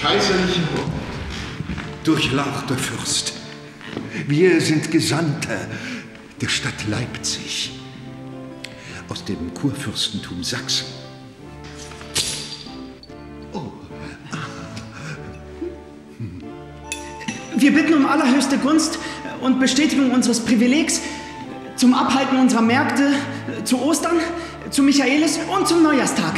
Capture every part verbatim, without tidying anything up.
kaiserlichen Hof. Durchlauchter Fürst, wir sind Gesandte der Stadt Leipzig aus dem Kurfürstentum Sachsen. Oh. Ah. Hm. Wir bitten um allerhöchste Gunst und Bestätigung unseres Privilegs zum Abhalten unserer Märkte zu Ostern, zu Michaelis und zum Neujahrstag.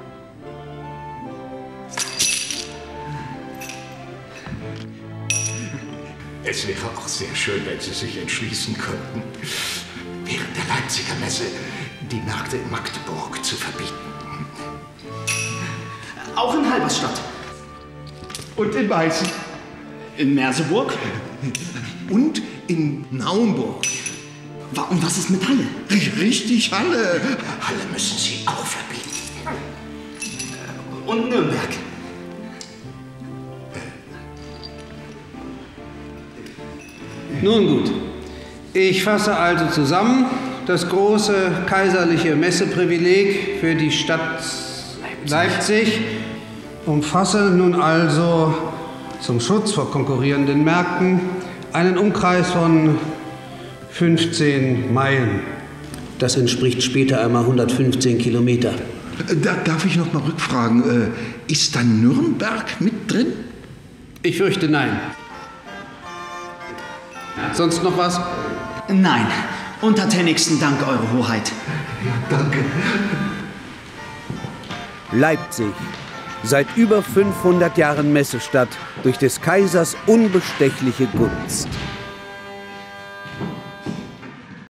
Es wäre auch sehr schön, wenn Sie sich entschließen könnten, während der Leipziger Messe die Märkte in Magdeburg zu verbieten. Auch in Halberstadt. Und in Meißen. In Merseburg. Und in Naumburg. Und was ist mit Halle? Richtig, Halle. Halle müssen Sie auch verbieten. Und Nürnberg. Nun gut, ich fasse also zusammen. Das große kaiserliche Messeprivileg für die Stadt Leipzig umfasse nun also zum Schutz vor konkurrierenden Märkten einen Umkreis von fünfzehn Meilen. Das entspricht später einmal hundertfünfzehn Kilometer. Da, darf ich noch mal rückfragen, äh, ist da Nürnberg mit drin? Ich fürchte nein. Sonst noch was? Nein. Untertänigsten Dank, Eure Hoheit. Danke. Leipzig, seit über fünfhundert Jahren Messestadt durch des Kaisers unbestechliche Gunst.